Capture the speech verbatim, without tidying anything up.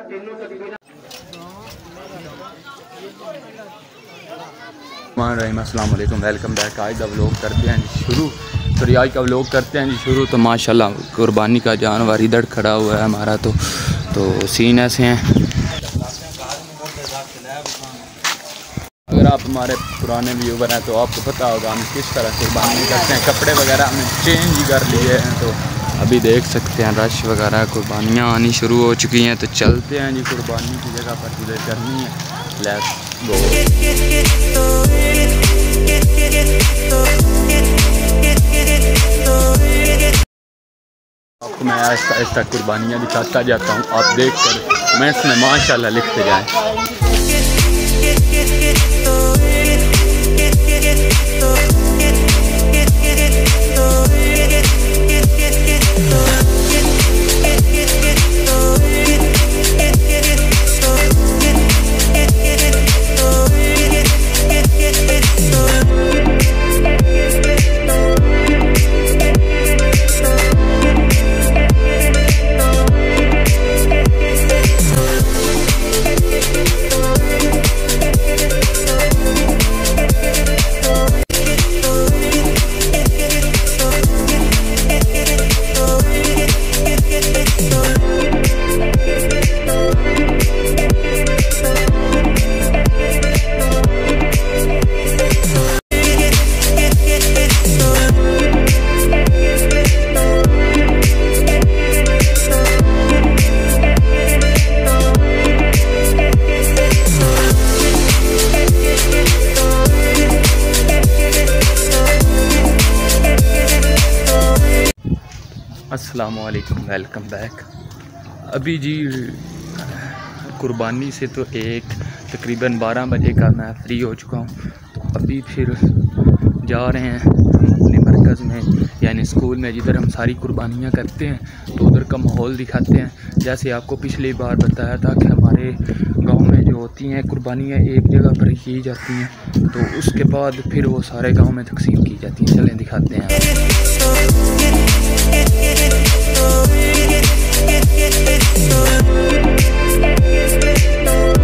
अस्सलाम वालेकुम, welcome back. आज का व्लॉग करते हैं जी शुरू। तो आज का व्लॉग करते हैं जी शुरू। तो माशाल्लाह कुर्बानी का जानवर इधर खड़ा हुआ है हमारा। तो तो सीन ऐसे हैं। अगर आप हमारे पुराने व्यूवर हैं तो आपको पता होगा हम किस तरह कुर्बानी करते हैं। कपड़े वगैरह हमने चेंज ही कर लिए हैं। तो अभी देख सकते हैं रश वगैरह, कुर्बानियाँ आनी शुरू हो चुकी हैं। तो चलते हैं जी कुर्बानी की जगह पर जिधर करनी है। Let's go. आपको मैं ऐसा ऐसा कुर्बानियाँ दिखाता जाता हूँ, आप देख कर कमेंट्स में माशाल्लाह लिखते जाएँ। अस्सलामुअलैकुम, वेलकम बैक। अभी जी कुर्बानी से तो एक तकरीबन बारह बजे का मैं फ्री हो चुका हूँ। तो अभी फिर जा रहे हैं हम अपने मरकज़ में, यानी स्कूल में, जिधर हम सारी कुर्बानियाँ करते हैं। तो उधर का माहौल दिखाते हैं। जैसे आपको पिछली बार बताया था कि हमारे गांव में जो होती हैं कुर्बानियाँ एक जगह पर की जाती हैं, तो उसके बाद फिर वो सारे गांव में तकसीम की जाती हैं। चलें दिखाते हैं। Oh,